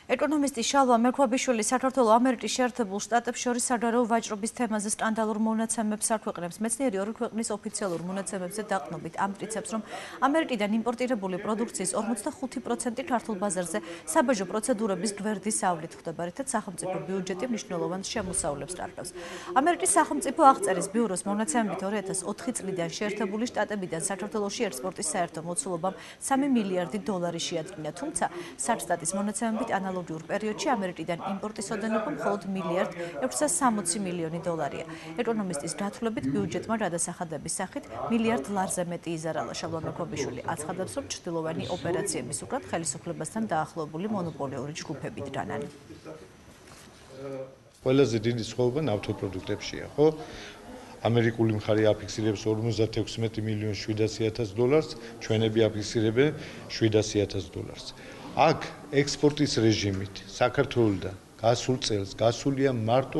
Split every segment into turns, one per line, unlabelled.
ეკონომისტი შალვა მექვაბიშვილი საქართველოს ამერიკის შეერთებულ შტატებს შორის საგარეო ვაჭრობის თემაზე სკანდალურ მონაცემებს აქვეყნებს. მეცნიერი ორი ქვეყნის ოფიციალურ მონაცემებზე დაყრდნობით ამტკიცებს, რომ ამერიკიდან იმპორტირებული პროდუქციის 45% ქართულ ბაზარზე საბაჟო პროცედურების გვერდის ავლით ხდება, რითაც სახელმწიფო ბიუჯეტი მნიშვნელოვან შემოსავლებს კარგავს. ამერიკის სახელმწიფო აღწერის ბიუროს მონაცემებით 2004 წლიდან შეერთებული შტატებიდან საქართველოში ექსპორტის საერთო მოცულობამ 3 მილიარდი დოლარი შეადგინა, თუმცა შტატის მონაცემებით ანალოგიურ პერიოდში ამერიკიდან იმპორტის ოდენობა მხოლოდ 1,660 მილიონი დოლარია. ეკონომისტის გათვლებით ბიუჯეტმა გადასახადების სახით მილიარდ ლარზე მეტი იზარალა. შალვა მექვაბიშვილი აცხადებს, რომ ჩრდილოვანი ოპერაციების უკრად ხელისუფლებასთან დაახლოებული მონოპოლიური ჯგუფები დგანან.
ყველაზე დიდი სხვაობა ნავთობპროდუქტებშია, ხო? ამერიკული მხარე აფიქსირებს 56 მილიონ 700.000 დოლარს, ჩვენები აფიქსირებენ 700.000 დოლარს. აქ ექსპორტის რეჟიმით საქართველოსთან გასულ წელს გასულია მარტო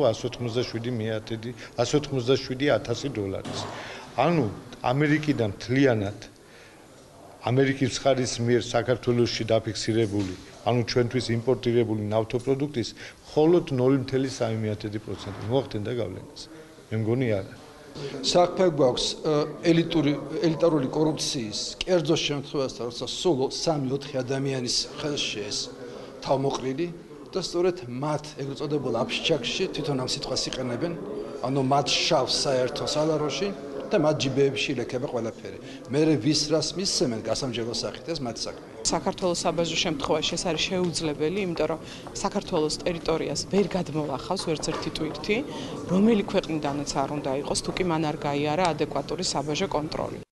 187.000 დოლარის. ანუ ამერიკიდან მთლიანად ამერიკის მხარის მიერ საქართველოში დაფიქსირებული, ანუ ჩვენთვის იმპორტირებული ნავთობპროდუქტის მხოლოდ 0.3%. მოახდინდა გავლენას. მე მგონი არა.
საქმე გვაქვს ელიტარული კორუფციის კერძო შემთხვევასთან, როცა სულ 3-4 ადამიანის ხელში ეს თავმოყრილი და სწორედ მათ ეგრეთ წოდებულ აფშჩაკში თვითონ ამ სიტყვას იყენებენ, ანუ მათ შავს საერთო სალაროში და მათ ჯიბეებში ილექება ყველაფერი. მერე ვის რას მისცემენ გასამჯეროს სახით ეს მათ საქმე.
საქართველოს საბაჟო შემთხვევაში ეს არის შეუძლებელი, იმიტომ რომ საქართველოს ტერიტორიას ვერ გადმოვახავს ვერც ერთი ტვირთი, რომელი ქვეყნიდანაც არ უნდა იყოს, თუ კი მან არ გაიარა ადეკვატური საბაჟო კონტროლი.